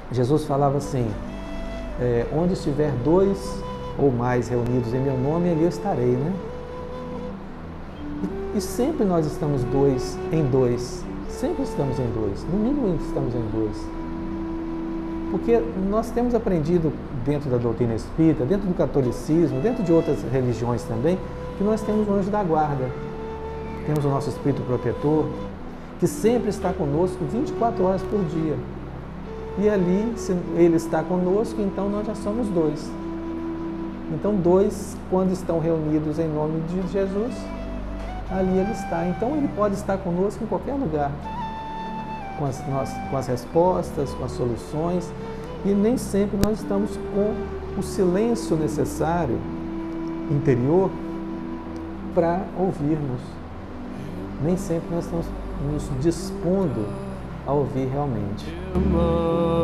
Jesus falava assim, onde estiver dois ou mais reunidos em meu nome, ali eu estarei, né? E sempre nós estamos em dois, sempre estamos em dois, no mínimo estamos em dois. Porque nós temos aprendido dentro da doutrina espírita, dentro do catolicismo, dentro de outras religiões também, que nós temos o anjo da guarda, temos o nosso espírito protetor, que sempre está conosco 24 horas por dia. E ali, se ele está conosco, então nós já somos dois. Então, dois, quando estão reunidos em nome de Jesus, ali ele está. Então, ele pode estar conosco em qualquer lugar, com as respostas, com as soluções, e nem sempre nós estamos com o silêncio necessário interior para ouvirmos. Nem sempre nós estamos nos dispondo a ouvir realmente.